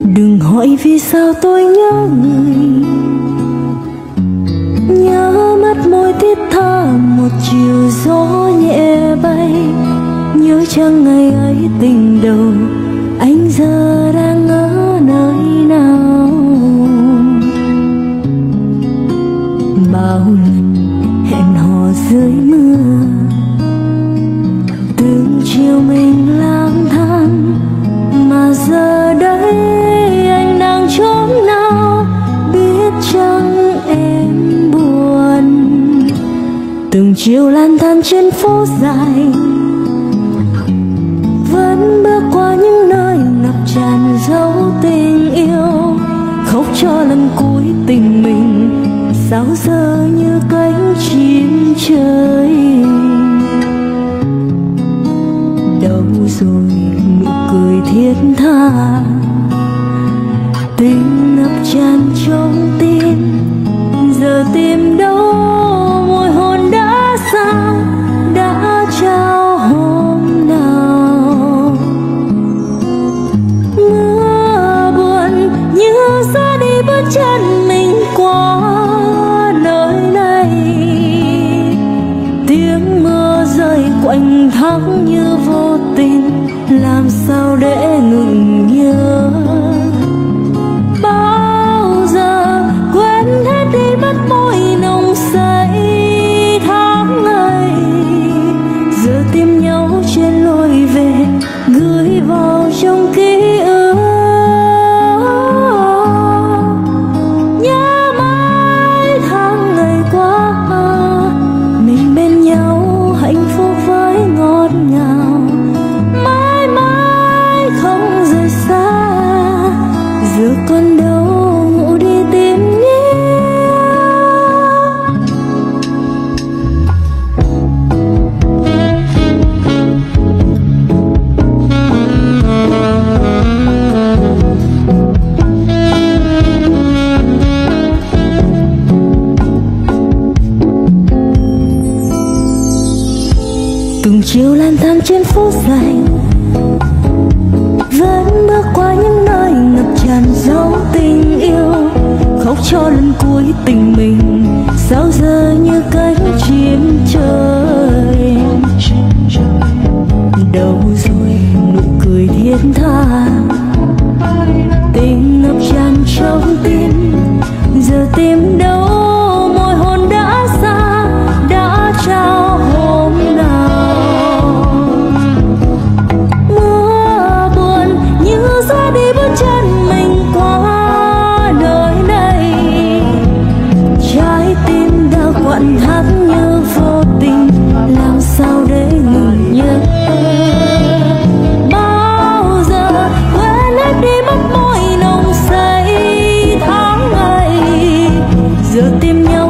Đừng hỏi vì sao tôi nhớ người, nhớ mắt môi thiết tha một chiều gió nhẹ bay. Nhớ chăng ngày ấy tình đầu, anh giờ đang ở nơi nào. Bao lần hẹn hò dưới mưa, từng chiều mình lang thang, mà giờ đây anh đang chốn nào, biết chăng em buồn. Từng chiều lang thang trên phố dài, vẫn bước qua những nơi ngập tràn dấu tình yêu. Khóc cho lần cuối tình mình, sao giờ như cánh chim trời. Đâu rồi nụ cười thiết tha, tình ngập tràn trong tim. Giờ tìm đâu môi hôn đã xa, đã trao hôm nào. Mưa buồn như gió đi bước chân mình qua nơi này. Tiếng mưa rơi quạnh thắng như vô tình, làm sao để ngừng nhớ. Bao giờ quên hết đi mất môi nồng say tháng ngày. Giờ tìm nhau trên lối về, gửi vào trong ký ức. Nhớ mãi tháng ngày qua, mình bên nhau hạnh phúc với ngọt ngào. Mãi mãi không rời xa, giờ còn đâu ngủ đi tìm nhé. Từng chiều lang thang trên phố dài, vẫn bước qua những nơi ngập tràn dấu tình yêu. Khóc cho lần cuối tình mình, sao giờ như cánh chim trời. Đâu rồi nụ cười thiết tha, tình ngập tràn trong tim. Giờ tìm đâu môi hôn đã xa, đã trao hôm nào. Mưa buồn như gió đi bước chân mình qua nơi này. Trái tim đã quặn thắt như vô tình, làm sao để ngừng nhớ. Bao giờ quên hết đi mất môi nồng say tháng ngày. Giờ tìm nhau